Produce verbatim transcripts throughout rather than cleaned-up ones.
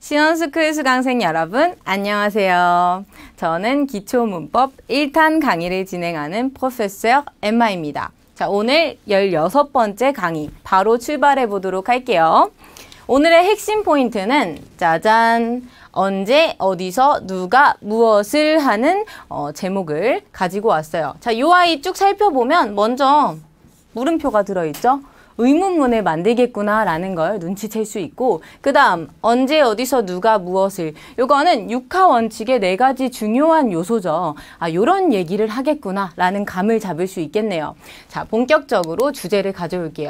시원스쿨 수강생 여러분, 안녕하세요. 저는 기초문법 일 탄 강의를 진행하는 프로페서 엠마입니다. 자, 오늘 열여섯 번째 강의 바로 출발해 보도록 할게요. 오늘의 핵심 포인트는 짜잔! 언제, 어디서, 누가, 무엇을 하는 어, 제목을 가지고 왔어요. 자, 이 아이 쭉 살펴보면 먼저 물음표가 들어있죠? 의문문을 만들겠구나 라는 걸 눈치챌 수 있고, 그 다음 언제, 어디서, 누가, 무엇을, 요거는 육하 원칙의 네 가지 중요한 요소죠. 아, 요런 얘기를 하겠구나 라는 감을 잡을 수 있겠네요. 자, 본격적으로 주제를 가져올게요.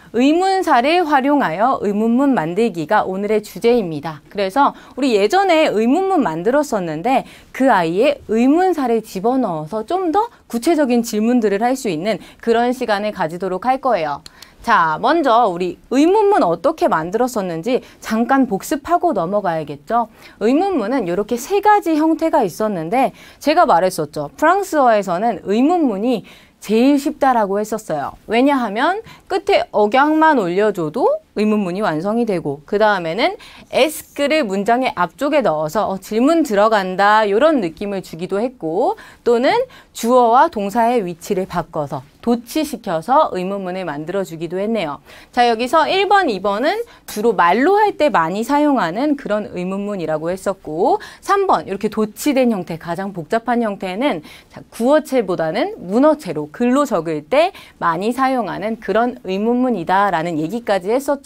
의문사를 활용하여 의문문 만들기가 오늘의 주제입니다. 그래서 우리 예전에 의문문 만들었었는데 그 아이의 의문사를 집어넣어서 좀 더 구체적인 질문들을 할 수 있는 그런 시간을 가지도록 할 거예요. 자, 먼저 우리 의문문 어떻게 만들었었는지 잠깐 복습하고 넘어가야겠죠. 의문문은 이렇게 세 가지 형태가 있었는데 제가 말했었죠. 프랑스어에서는 의문문이 제일 쉽다라고 했었어요. 왜냐하면 끝에 억양만 올려줘도 의문문이 완성이 되고, 그 다음에는 에스크를 문장의 앞쪽에 넣어서 어, 질문 들어간다 이런 느낌을 주기도 했고, 또는 주어와 동사의 위치를 바꿔서 도치시켜서 의문문을 만들어주기도 했네요. 자, 여기서 일 번, 이 번은 주로 말로 할 때 많이 사용하는 그런 의문문이라고 했었고, 삼 번 이렇게 도치된 형태, 가장 복잡한 형태는 자, 구어체보다는 문어체로 글로 적을 때 많이 사용하는 그런 의문문이다라는 얘기까지 했었죠.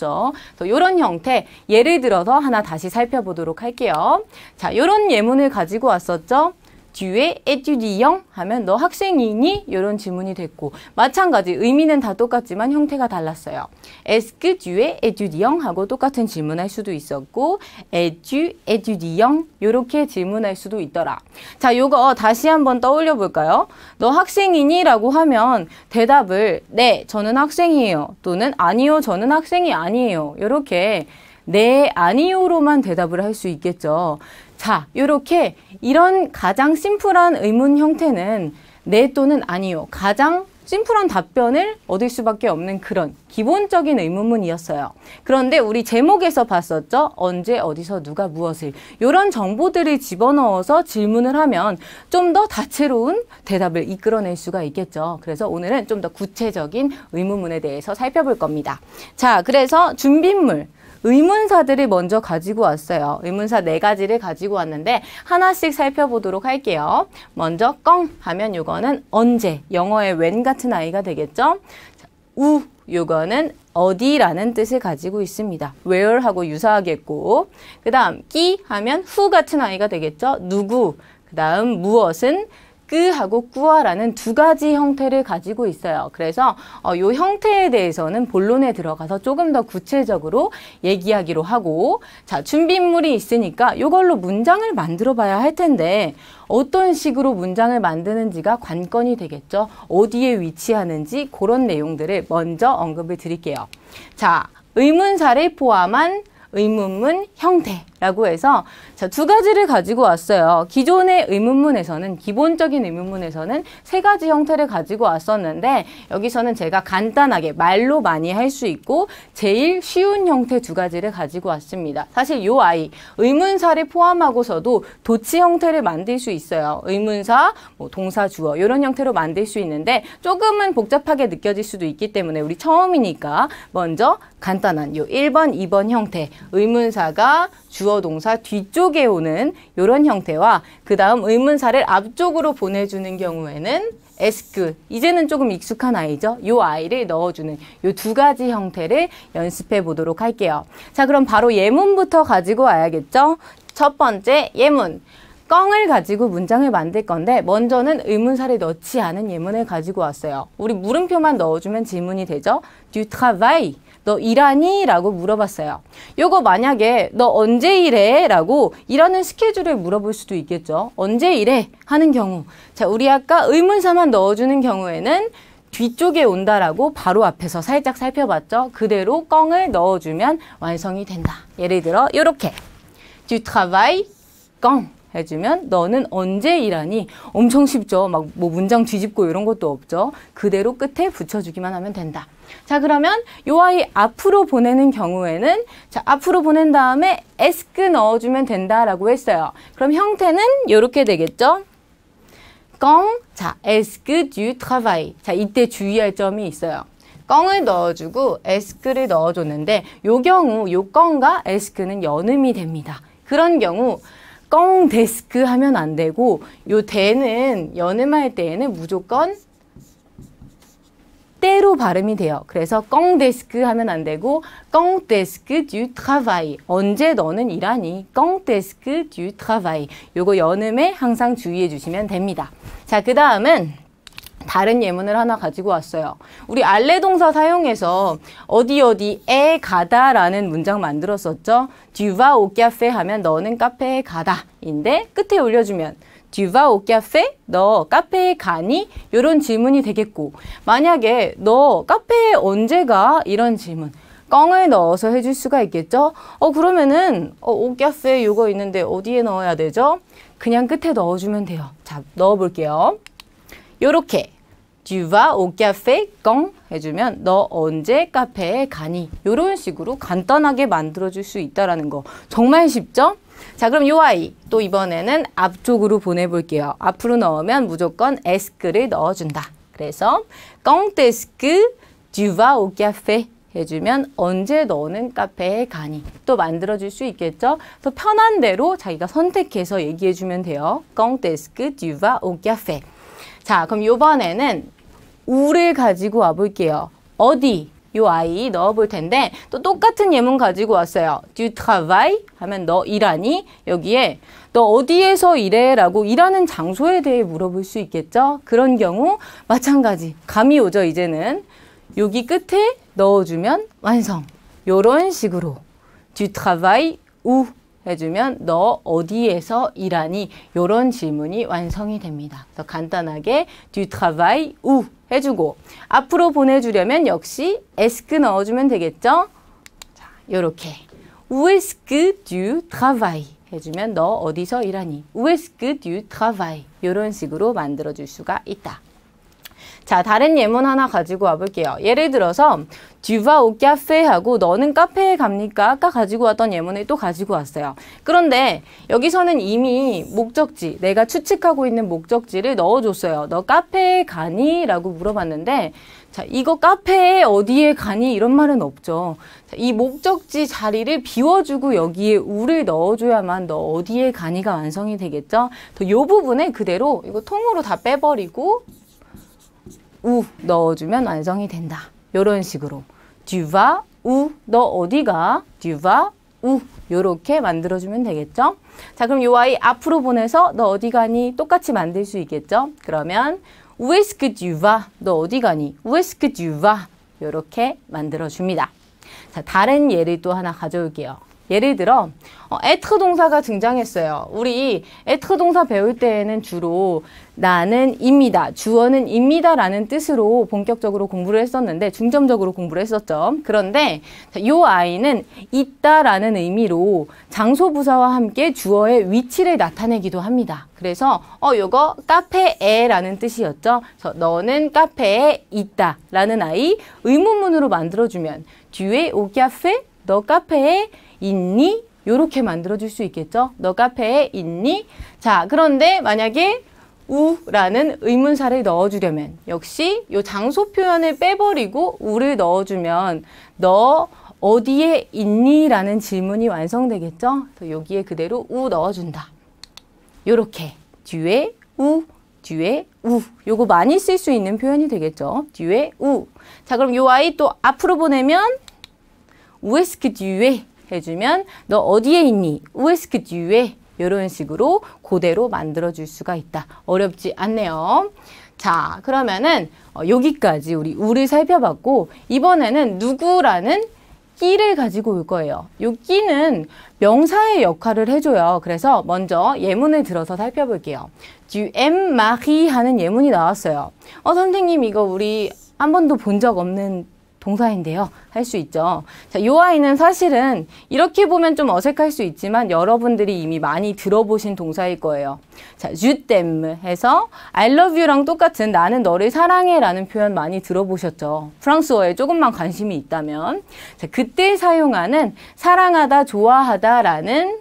이런 형태, 예를 들어서 하나 다시 살펴보도록 할게요. 자, 이런 예문을 가지고 왔었죠. Tu es étudiant 하면 너 학생이니? 이런 질문이 됐고, 마찬가지 의미는 다 똑같지만 형태가 달랐어요. Est-ce que tu es étudiant? 하고 똑같은 질문할 수도 있었고, Es-tu étudiant? 이렇게 질문할 수도 있더라. 자, 요거 다시 한번 떠올려 볼까요? 너 학생이니? 라고 하면 대답을 네, 저는 학생이에요. 또는 아니요, 저는 학생이 아니에요. 이렇게 네, 아니요로만 대답을 할 수 있겠죠. 자, 이렇게 이런 가장 심플한 의문 형태는 네 또는 아니요. 가장 심플한 답변을 얻을 수밖에 없는 그런 기본적인 의문문이었어요. 그런데 우리 제목에서 봤었죠? 언제, 어디서, 누가, 무엇을. 이런 정보들을 집어넣어서 질문을 하면 좀 더 다채로운 대답을 이끌어낼 수가 있겠죠. 그래서 오늘은 좀 더 구체적인 의문문에 대해서 살펴볼 겁니다. 자, 그래서 준비물. 의문사들을 먼저 가지고 왔어요. 의문사 네 가지를 가지고 왔는데 하나씩 살펴보도록 할게요. 먼저 껑 하면 요거는 언제, 영어의 when 같은 아이가 되겠죠. 자, 우, 요거는 어디라는 뜻을 가지고 있습니다. where 하고 유사하겠고, 그 다음 끼 하면 who 같은 아이가 되겠죠. 누구, 그 다음 무엇은 끄 하고 꾸어라는 두 가지 형태를 가지고 있어요. 그래서 어, 이 형태에 대해서는 본론에 들어가서 조금 더 구체적으로 얘기하기로 하고, 자, 준비물이 있으니까 이걸로 문장을 만들어 봐야 할 텐데 어떤 식으로 문장을 만드는지가 관건이 되겠죠. 어디에 위치하는지 그런 내용들을 먼저 언급을 드릴게요. 자, 의문사를 포함한 의문문 형태라고 해서 자, 두 가지를 가지고 왔어요. 기존의 의문문에서는, 기본적인 의문문에서는 세 가지 형태를 가지고 왔었는데 여기서는 제가 간단하게 말로 많이 할 수 있고 제일 쉬운 형태 두 가지를 가지고 왔습니다. 사실 이 아이 의문사를 포함하고서도 도치 형태를 만들 수 있어요. 의문사, 뭐 동사, 주어 이런 형태로 만들 수 있는데 조금은 복잡하게 느껴질 수도 있기 때문에 우리 처음이니까 먼저 간단한 요 일 번, 이 번 형태, 의문사가 주어, 동사 뒤쪽에 오는 이런 형태와 그 다음 의문사를 앞쪽으로 보내주는 경우에는 에스크, 이제는 조금 익숙한 아이죠. 이 아이를 넣어주는 이 두 가지 형태를 연습해 보도록 할게요. 자, 그럼 바로 예문부터 가지고 와야겠죠. 첫 번째 예문. 껑을 가지고 문장을 만들 건데 먼저는 의문사를 넣지 않은 예문을 가지고 왔어요. 우리 물음표만 넣어주면 질문이 되죠. Du travailles? 너 일하니? 라고 물어봤어요. 요거 만약에 너 언제 일해? 라고 일하는 스케줄을 물어볼 수도 있겠죠. 언제 일해? 하는 경우. 자, 우리 아까 의문사만 넣어주는 경우에는 뒤쪽에 온다라고 바로 앞에서 살짝 살펴봤죠. 그대로 껑을 넣어주면 완성이 된다. 예를 들어 요렇게 Du travailles quand? 해주면 너는 언제 일하니? 엄청 쉽죠. 막 뭐 문장 뒤집고 이런 것도 없죠. 그대로 끝에 붙여주기만 하면 된다. 자, 그러면 요 아이 앞으로 보내는 경우에는 자, 앞으로 보낸 다음에 에스크 넣어주면 된다라고 했어요. 그럼 형태는 이렇게 되겠죠. quand, 자, est-ce que tu travailles? 자, 이때 주의할 점이 있어요. 껑을 넣어주고 에스크를 넣어줬는데 요 경우 요 껑과 에스크는 연음이 됩니다. 그런 경우 껑 데스크 하면 안 되고 요 대는 연음할 때에는 무조건 때로 발음이 돼요. 그래서 껑 데스크 하면 안 되고 껑 데스크 듀 트라바이. 언제 너는 일하니? 껑 데스크 듀 트라바이. 요거 연음에 항상 주의해 주시면 됩니다. 자, 그 다음은 다른 예문을 하나 가지고 왔어요. 우리 알레 동사 사용해서 어디 어디에 가다라는 문장 만들었었죠. Tu vas au café 하면 너는 카페에 가다 인데 끝에 올려주면 Tu vas au café? 너 카페에 가니? 이런 질문이 되겠고 만약에 너 카페에 언제 가? 이런 질문 껑을 넣어서 해줄 수가 있겠죠. 어 그러면은 어, au café 요거 있는데 어디에 넣어야 되죠? 그냥 끝에 넣어주면 돼요. 자, 넣어볼게요. 요렇게 Tu vas au café quand? 해주면 너 언제 카페에 가니? 이런 식으로 간단하게 만들어줄 수 있다는 거 정말 쉽죠? 자, 그럼 요 아이 또 이번에는 앞쪽으로 보내볼게요. 앞으로 넣으면 무조건 에스크를 넣어준다. 그래서 quand est-ce que tu vas au café? 해주면 언제 너는 카페에 가니? 또 만들어줄 수 있겠죠? 또 편한 대로 자기가 선택해서 얘기해주면 돼요. quand est-ce que tu vas au café? 자, 그럼 요번에는 우를 가지고 와볼게요. 어디? 요 아이 넣어볼 텐데 또 똑같은 예문 가지고 왔어요. Tu travailles? 하면 너 일하니? 여기에 너 어디에서 일해? 라고 일하는 장소에 대해 물어볼 수 있겠죠? 그런 경우 마찬가지. 감이 오죠, 이제는. 여기 끝에 넣어주면 완성. 요런 식으로 Tu travailles où? 해주면 너 어디에서 일하니? 요런 질문이 완성이 됩니다. 그래서 간단하게 Tu travailles où? 해주고 앞으로 보내주려면 역시 에스크 넣어주면 되겠죠? 자, 요렇게 Où est-ce que tu travailles? 해주면 너 어디서 일하니? Où est-ce que tu travailles? 요런 식으로 만들어줄 수가 있다. 자, 다른 예문 하나 가지고 와볼게요. 예를 들어서 Tu vas au café 하고 너는 카페에 갑니까? 아까 가지고 왔던 예문을 또 가지고 왔어요. 그런데 여기서는 이미 목적지, 내가 추측하고 있는 목적지를 넣어줬어요. 너 카페에 가니? 라고 물어봤는데 자, 이거 카페에 어디에 가니? 이런 말은 없죠. 자, 이 목적지 자리를 비워주고 여기에 우를 넣어줘야만 너 어디에 가니가 완성이 되겠죠? 또 요 부분에 그대로 이거 통으로 다 빼버리고 우 넣어주면 완성이 된다. 요런 식으로 Tu vas où? 너 어디가? Tu vas où? 요렇게 만들어주면 되겠죠? 자, 그럼 요 아이 앞으로 보내서 너 어디 가니? 똑같이 만들 수 있겠죠? 그러면 Où est-ce que tu vas? 너 어디 가니? Où est-ce que tu vas? 요렇게 만들어줍니다. 자, 다른 예를 또 하나 가져올게요. 예를 들어 어, être 동사가 등장했어요. 우리 être 동사 배울 때에는 주로 나는 입니다. 주어는 입니다 라는 뜻으로 본격적으로 공부를 했었는데 중점적으로 공부를 했었죠. 그런데 이 아이는 있다라는 의미로 장소 부사와 함께 주어의 위치를 나타내기도 합니다. 그래서 어 요거 카페에 라는 뜻이었죠. 그래서 너는 카페에 있다 라는 아이 의문문으로 만들어주면 Tu es au café? 너 카페에 있니? 요렇게 만들어줄 수 있겠죠? 너 카페에 있니? 자, 그런데 만약에 우라는 의문사를 넣어주려면 역시 요 장소 표현을 빼버리고 우를 넣어주면 너 어디에 있니? 라는 질문이 완성되겠죠? 여기에 그대로 우 넣어준다. 요렇게 뒤에 우, 뒤에 우. 요거 많이 쓸 수 있는 표현이 되겠죠? 뒤에 우. 자, 그럼 요 아이 또 앞으로 보내면 Où est-ce que tu es? 해주면 너 어디에 있니? Où est-ce que tu es? 이런 식으로 그대로 만들어줄 수가 있다. 어렵지 않네요. 자, 그러면은 어, 여기까지 우리 우를 살펴봤고 이번에는 누구라는 끼를 가지고 올 거예요. 이 끼는 명사의 역할을 해줘요. 그래서 먼저 예문을 들어서 살펴볼게요. Tu aimes Marie 하는 예문이 나왔어요. 어, 선생님 이거 우리 한 번도 본 적 없는 동사인데요. 할 수 있죠. 자, 이 아이는 사실은 이렇게 보면 좀 어색할 수 있지만 여러분들이 이미 많이 들어보신 동사일 거예요. 자, je t'aime 해서 I love you랑 똑같은 나는 너를 사랑해 라는 표현 많이 들어보셨죠. 프랑스어에 조금만 관심이 있다면. 자, 그때 사용하는 사랑하다, 좋아하다 라는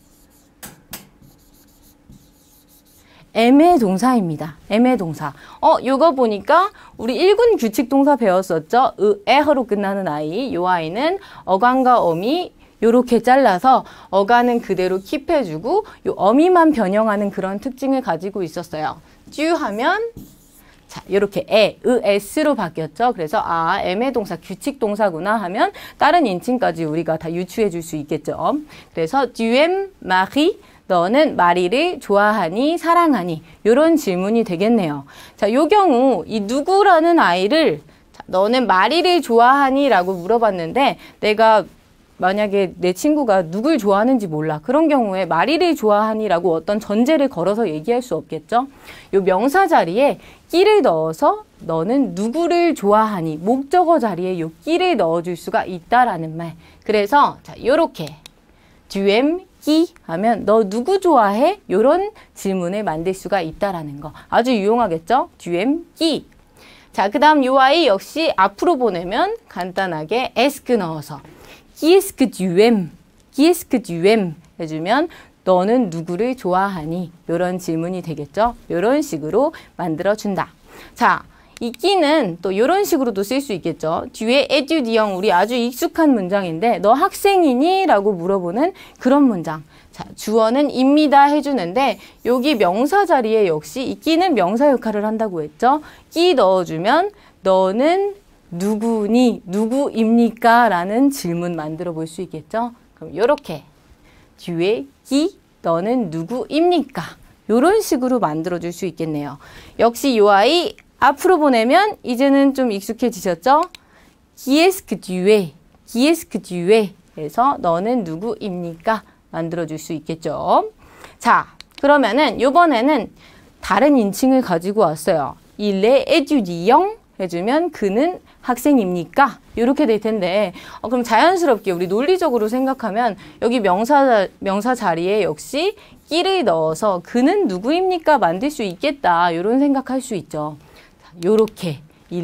aimer 동사입니다. aimer 동사. 어, 요거 보니까 우리 일군 규칙 동사 배웠었죠? 의에로 끝나는 아이. 요 아이는 어간과 어미 요렇게 잘라서 어간은 그대로 킵해주고 요 어미만 변형하는 그런 특징을 가지고 있었어요. 쭈 하면 자, 요렇게 에, 의, s로 바뀌었죠. 그래서 아, aimer 동사, 규칙 동사구나 하면 다른 인칭까지 우리가 다 유추해 줄 수 있겠죠. 그래서 tu aimes Marie? 너는 마리를 좋아하니, 사랑하니? 이런 질문이 되겠네요. 자, 요 경우 이 누구라는 아이를 자, 너는 마리를 좋아하니? 라고 물어봤는데 내가 만약에 내 친구가 누굴 좋아하는지 몰라. 그런 경우에 마리를 좋아하니? 라고 어떤 전제를 걸어서 얘기할 수 없겠죠. 요 명사 자리에 끼를 넣어서 너는 누구를 좋아하니? 목적어 자리에 요 끼를 넣어줄 수가 있다라는 말. 그래서 자, 요렇게 tu aimes qui 하면 너 누구 좋아해? 이런 질문을 만들 수가 있다라는 거. 아주 유용하겠죠? tu aimes qui. 자, 그 다음 요 아이 역시 앞으로 보내면 간단하게 est 넣어서 qui est-ce que tu aimes? qui est-ce que tu aimes? 해주면 너는 누구를 좋아하니? 이런 질문이 되겠죠? 이런 식으로 만들어준다. 자, 이 끼는 또 이런 식으로도 쓸 수 있겠죠. 뒤에 étudiant 우리 아주 익숙한 문장인데 너 학생이니? 라고 물어보는 그런 문장. 자, 주어는 입니다 해주는데 여기 명사 자리에 역시 이 끼는 명사 역할을 한다고 했죠. 끼 넣어주면 너는 누구니? 누구입니까? 라는 질문 만들어 볼 수 있겠죠. 그럼 이렇게 뒤에 끼 너는 누구입니까? 이런 식으로 만들어 줄 수 있겠네요. 역시 이 아이 앞으로 보내면 이제는 좀 익숙해지셨죠? Qui est-ce que tu es? Qui est-ce que tu es? 해서 너는 누구입니까? 만들어줄 수 있겠죠. 자, 그러면은 이번에는 다른 인칭을 가지고 왔어요. Il est étudiant 해주면 그는 학생입니까? 이렇게 될 텐데 어, 그럼 자연스럽게 우리 논리적으로 생각하면 여기 명사, 명사 자리에 역시 끼를 넣어서 그는 누구입니까? 만들 수 있겠다. 이런 생각할 수 있죠. 요렇게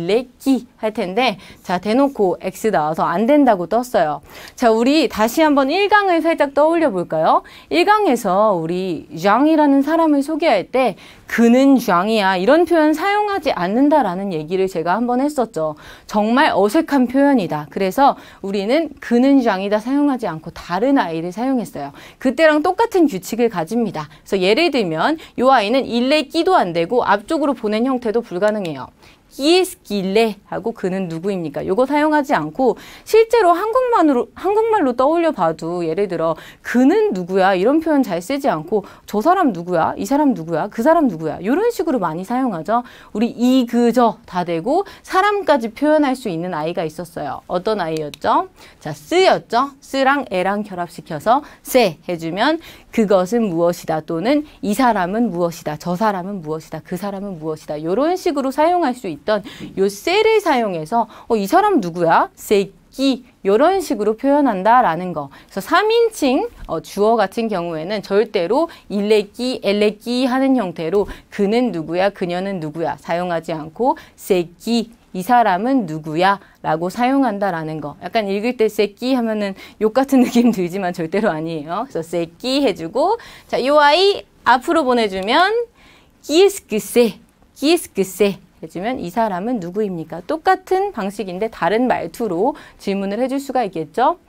일레끼 할 텐데 자 대놓고 X 나와서 안 된다고 떴어요. 자 우리 다시 한번 일 강을 살짝 떠올려 볼까요? 일 강에서 우리 장이라는 사람을 소개할 때 그는 장이야 이런 표현 사용하지 않는다라는 얘기를 제가 한번 했었죠. 정말 어색한 표현이다. 그래서 우리는 그는 장이다 사용하지 않고 다른 아이를 사용했어요. 그때랑 똑같은 규칙을 가집니다. 그래서 예를 들면 이 아이는 일레끼도 안 되고 앞쪽으로 보낸 형태도 불가능해요. qui est-ce qu'il est 하고 그는 누구입니까? 이거 사용하지 않고 실제로 한국말로, 한국말로 떠올려 봐도 예를 들어 그는 누구야 이런 표현 잘 쓰지 않고 저 사람 누구야? 이 사람 누구야? 그 사람 누구야? 이런 식으로 많이 사용하죠. 우리 이, 그, 저 다 되고 사람까지 표현할 수 있는 아이가 있었어요. 어떤 아이였죠? 자, 쓰였죠? 쓰랑 에랑 결합시켜서 세 해주면 그것은 무엇이다 또는 이 사람은 무엇이다 저 사람은 무엇이다 그 사람은 무엇이다 이런 식으로 사용할 수 있던 요 쎄를 사용해서 어, 이 사람 누구야? 새끼 이런 식으로 표현한다라는 거. 그래서 삼 인칭 어, 주어 같은 경우에는 절대로 일레끼, 엘레끼 하는 형태로 그는 누구야, 그녀는 누구야 사용하지 않고 새끼 이 사람은 누구야? 라고 사용한다라는 거. 약간 읽을 때 새끼 하면은 욕 같은 느낌 들지만 절대로 아니에요. 그래서 새끼 해주고 자, 요 아이 앞으로 보내주면 qui est-ce que c'est? qui est-ce que c'est? 해주면 이 사람은 누구입니까? 똑같은 방식인데 다른 말투로 질문을 해줄 수가 있겠죠.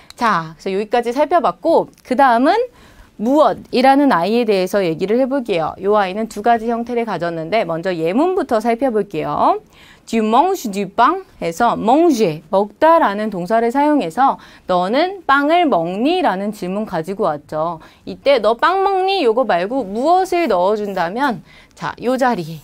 자, 그래서 여기까지 살펴봤고 그 다음은 무엇이라는 아이에 대해서 얘기를 해볼게요. 이 아이는 두 가지 형태를 가졌는데 먼저 예문부터 살펴볼게요. Tu manges du pain 해서 manger, 먹다라는 동사를 사용해서 너는 빵을 먹니? 라는 질문 가지고 왔죠. 이때 너 빵 먹니? 요거 말고 무엇을 넣어준다면 자, 요 자리에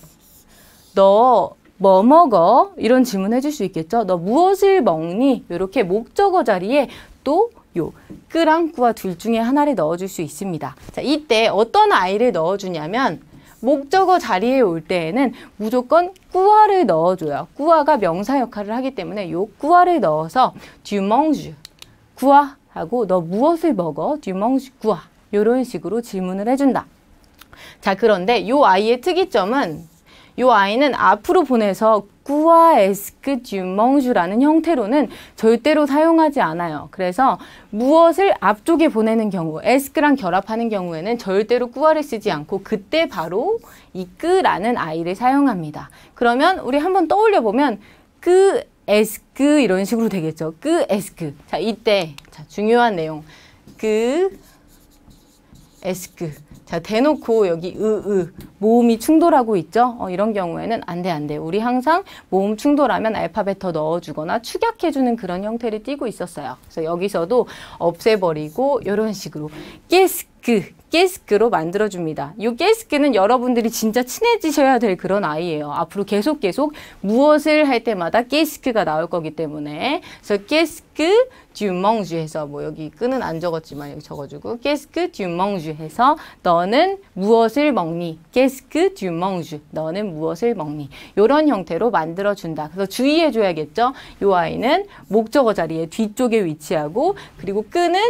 너 뭐 먹어? 이런 질문 해줄 수 있겠죠. 너 무엇을 먹니? 이렇게 목적어 자리에 또 요 끄랑 꾸와 둘 중에 하나를 넣어줄 수 있습니다. 자, 이때 어떤 아이를 넣어주냐면 목적어 자리에 올 때에는 무조건 꾸아를 넣어줘요. 꾸아가 명사 역할을 하기 때문에 요 꾸아를 넣어서 tu manges, 꾸아 하고 너 무엇을 먹어? tu manges quoi? 이런 식으로 질문을 해준다. 자, 그런데 요 아이의 특이점은 요 아이는 앞으로 보내서 꾸아 에스크 듀멍주라는 형태로는 절대로 사용하지 않아요. 그래서 무엇을 앞쪽에 보내는 경우, 에스크랑 결합하는 경우에는 절대로 꾸아를 쓰지 않고 그때 바로 이 끄라는 아이를 사용합니다. 그러면 우리 한번 떠올려 보면 끄 에스크 이런 식으로 되겠죠. 끄 에스크. 자, 이때 자, 중요한 내용. 끄 에스크. 자, 대놓고 여기 으으 모음이 충돌하고 있죠. 어, 이런 경우에는 안 돼, 안 돼. 우리 항상 모음 충돌하면 알파벳 더 넣어주거나 축약해주는 그런 형태를 띠고 있었어요. 그래서 여기서도 없애버리고 이런 식으로 깨스크, 깨스크로 만들어줍니다. 이 깨스크는 여러분들이 진짜 친해지셔야 될 그런 아이예요. 앞으로 계속 계속 무엇을 할 때마다 깨스크가 나올 거기 때문에 그래서 깨스크 듀멍주 해서 뭐 여기 끄는 안 적었지만 여기 적어주고 깨스크 듀멍주 해서 너는 무엇을 먹니? 깨스크 듀멍주 너는 무엇을 먹니? 이런 형태로 만들어준다. 그래서 주의해줘야겠죠. 이 아이는 목적어 자리에 뒤쪽에 위치하고 그리고 끄는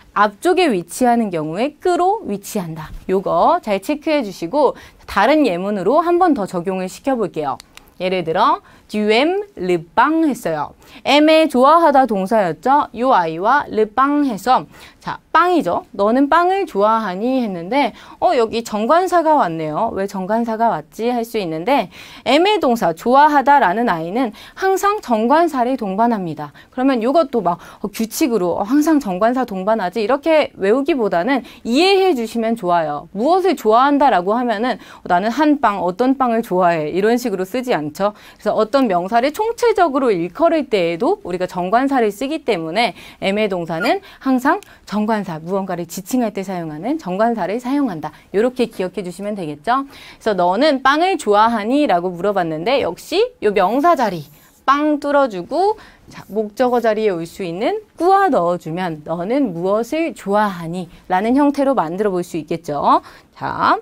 앞쪽에 위치하는 경우에 끄로 위치한다. 요거 잘 체크해 주시고 다른 예문으로 한 번 더 적용을 시켜볼게요. 예를 들어 tu aimes le pain 했어요. aimer 좋아하다 동사였죠. 요 아이와 le pain 해서 자, 빵이죠. 너는 빵을 좋아하니 했는데 어 여기 정관사가 왔네요. 왜 정관사가 왔지 할 수 있는데 aimer 동사 좋아하다라는 아이는 항상 정관사를 동반합니다. 그러면 이것도 막 어, 규칙으로 어, 항상 정관사 동반하지 이렇게 외우기보다는 이해해 주시면 좋아요. 무엇을 좋아한다라고 하면은 어, 나는 한 빵, 어떤 빵을 좋아해 이런 식으로 쓰지 않죠. 그래서 어떤 명사를 총체적으로 일컬을 때에도 우리가 정관사를 쓰기 때문에 aimer 동사는 항상 정관사, 무언가를 지칭할 때 사용하는 정관사를 사용한다. 이렇게 기억해 주시면 되겠죠? 그래서 너는 빵을 좋아하니? 라고 물어봤는데 역시 이 명사 자리 빵 뚫어주고 자, 목적어 자리에 올 수 있는 꾸아 넣어주면 너는 무엇을 좋아하니? 라는 형태로 만들어 볼 수 있겠죠? 자,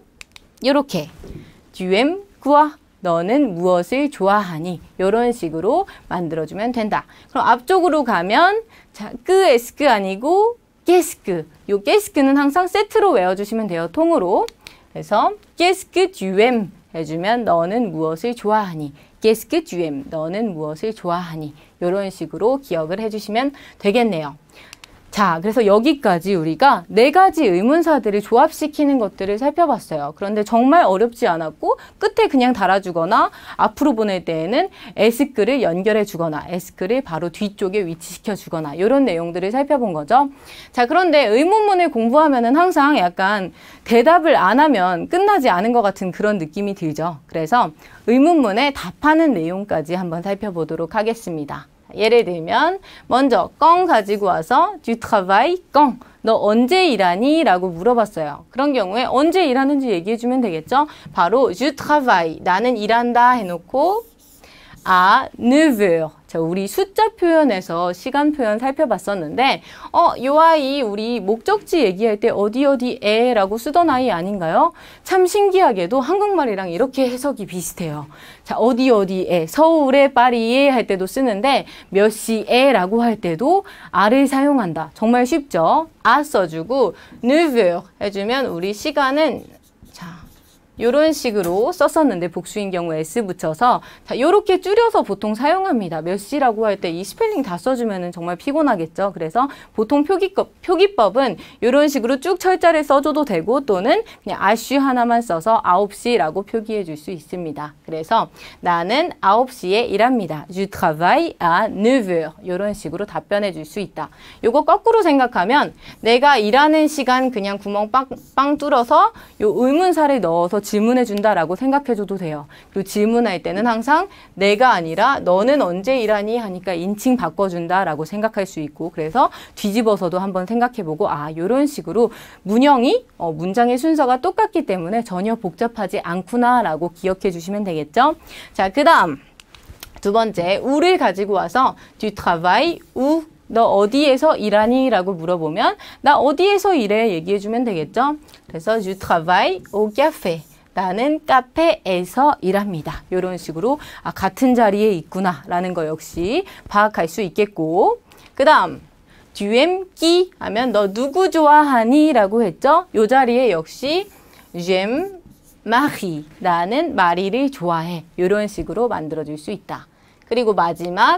이렇게 tu aimes quoi? 너는 무엇을 좋아하니? 이런 식으로 만들어주면 된다. 그럼 앞쪽으로 가면 자, 끄 에스크 아니고 깨스크. 요 깨스크는 항상 세트로 외워주시면 돼요. 통으로. 그래서 깨스크 듀엠 해주면 너는 무엇을 좋아하니? 깨스크 듀엠 너는 무엇을 좋아하니? 이런 식으로 기억을 해주시면 되겠네요. 자, 그래서 여기까지 우리가 네 가지 의문사들을 조합시키는 것들을 살펴봤어요. 그런데 정말 어렵지 않았고 끝에 그냥 달아주거나 앞으로 보낼 때에는 에스크를 연결해 주거나 에스크를 바로 뒤쪽에 위치시켜 주거나 이런 내용들을 살펴본 거죠. 자, 그런데 의문문을 공부하면은 항상 약간 대답을 안 하면 끝나지 않은 것 같은 그런 느낌이 들죠. 그래서 의문문에 답하는 내용까지 한번 살펴보도록 하겠습니다. 예를 들면 먼저 껑 가지고 와서 tu travailles quand? 너 언제 일하니? 라고 물어봤어요. 그런 경우에 언제 일하는지 얘기해주면 되겠죠? 바로 je travaille, 나는 일한다 해놓고 à neuf heures. 자, 우리 숫자 표현에서 시간 표현 살펴봤었는데 어, 요 아이 우리 목적지 얘기할 때 어디 어디에 라고 쓰던 아이 아닌가요? 참 신기하게도 한국말이랑 이렇게 해석이 비슷해요. 자, 어디 어디에, 서울에, 파리에 할 때도 쓰는데 몇 시에 라고 할 때도 아를 사용한다. 정말 쉽죠? 아 써주고 neuf heures 해주면 우리 시간은 이런 식으로 썼었는데 복수인 경우 S 붙여서 자, 요렇게 줄여서 보통 사용합니다. 몇 시라고 할 때 이 스펠링 다 써주면 정말 피곤하겠죠. 그래서 보통 표기법, 표기법은 이런 식으로 쭉 철자를 써줘도 되고 또는 그냥 아쉬 하나만 써서 아홉 시라고 표기해 줄 수 있습니다. 그래서 나는 아홉 시에 일합니다. Je travaille à neuf heures. 이런 식으로 답변해 줄 수 있다. 요거 거꾸로 생각하면 내가 일하는 시간 그냥 구멍 빵, 빵 뚫어서 요 의문사를 넣어서 질문해 준다라고 생각해 줘도 돼요. 그리고 질문할 때는 항상 내가 아니라 너는 언제 일하니 하니까 인칭 바꿔준다라고 생각할 수 있고 그래서 뒤집어서도 한번 생각해보고 아 이런 식으로 문형이 어, 문장의 순서가 똑같기 때문에 전혀 복잡하지 않구나라고 기억해 주시면 되겠죠. 자, 그 다음 두 번째 우를 가지고 와서 tu travailles où? 너 어디에서 일하니? 라고 물어보면 나 어디에서 일해? 얘기해주면 되겠죠. 그래서 je travaille au café. 나는 카페에서 일합니다. 이런 식으로 아, 같은 자리에 있구나 라는 거 역시 파악할 수 있겠고, 그 다음 듀엠끼 하면 너 누구 좋아하니? 라고 했죠. 이 자리에 역시 j'aime 마리, 나는 마리를 좋아해. 이런 식으로 만들어줄 수 있다. 그리고 마지막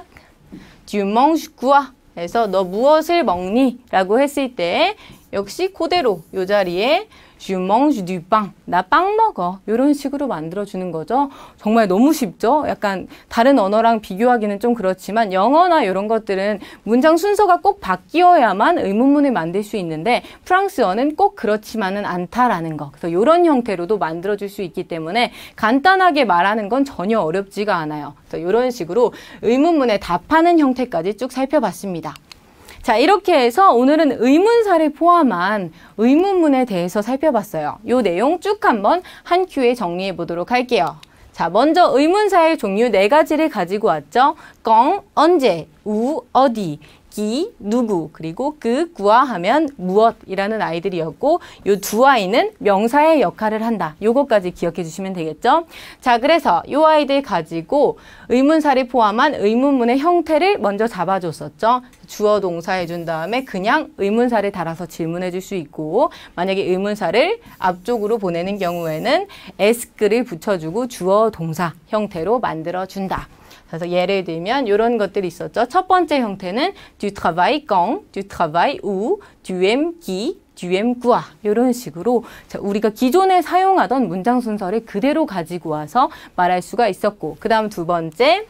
tu manges quoi? 해서 너 무엇을 먹니? 라고 했을 때 역시 그대로 이 자리에 je mange du pain, 나 빵 먹어. 이런 식으로 만들어주는 거죠. 정말 너무 쉽죠? 약간 다른 언어랑 비교하기는 좀 그렇지만 영어나 이런 것들은 문장 순서가 꼭 바뀌어야만 의문문을 만들 수 있는데 프랑스어는 꼭 그렇지만은 않다라는 거. 그래서 이런 형태로도 만들어줄 수 있기 때문에 간단하게 말하는 건 전혀 어렵지가 않아요. 그래서 이런 식으로 의문문에 답하는 형태까지 쭉 살펴봤습니다. 자, 이렇게 해서 오늘은 의문사를 포함한 의문문에 대해서 살펴봤어요. 이 내용 쭉 한번 한 큐에 정리해 보도록 할게요. 자, 먼저 의문사의 종류 네 가지를 가지고 왔죠. 껑, 언제, 우, 어디, 기, 누구, 그리고 그, 구아 하면 무엇이라는 아이들이었고 이 두 아이는 명사의 역할을 한다. 요거까지 기억해 주시면 되겠죠. 자, 그래서 이 아이들 가지고 의문사를 포함한 의문문의 형태를 먼저 잡아줬었죠. 주어 동사 해준 다음에 그냥 의문사를 달아서 질문해 줄 수 있고, 만약에 의문사를 앞쪽으로 보내는 경우에는 에스크를 붙여주고 주어 동사 형태로 만들어준다. 그래서 예를 들면 이런 것들이 있었죠. 첫 번째 형태는 tu travailles quand, tu travailles où, tu aimes qui, tu aimes quoi. 이런 식으로 자, 우리가 기존에 사용하던 문장 순서를 그대로 가지고 와서 말할 수가 있었고, 그 다음 두 번째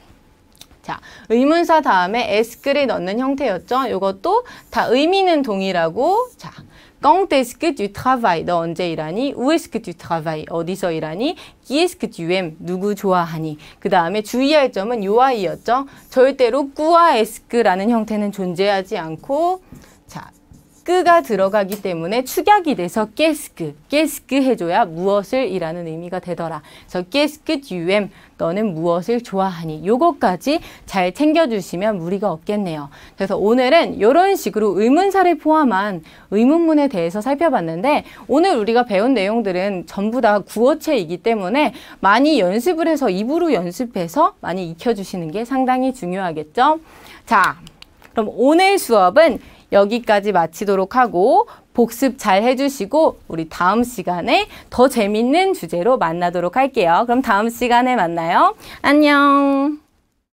자, 의문사 다음에 에스크를 넣는 형태였죠. 이것도 다 의미는 동일하고, 자, quand est-ce que tu travailles? 너 언제 일하니? où est-ce que tu travailles? 어디서 일하니? qui est-ce que tu aimes? 누구 좋아하니? 그 다음에 주의할 점은 요 아이였죠. 절대로 꾸와 에스크라는 형태는 존재하지 않고, 자, 끄가 들어가기 때문에 축약이 돼서 qu'est-ce, qu'est-ce 해줘야 무엇을 이라는 의미가 되더라. 그래서 qu'est-ce que tu aimes? 너는 무엇을 좋아하니? 요것까지 잘 챙겨주시면 무리가 없겠네요. 그래서 오늘은 이런 식으로 의문사를 포함한 의문문에 대해서 살펴봤는데, 오늘 우리가 배운 내용들은 전부 다 구어체이기 때문에 많이 연습을 해서 입으로 연습해서 많이 익혀주시는 게 상당히 중요하겠죠? 자, 그럼 오늘 수업은 여기까지 마치도록 하고 복습 잘 해주시고 우리 다음 시간에 더 재밌는 주제로 만나도록 할게요. 그럼 다음 시간에 만나요. 안녕.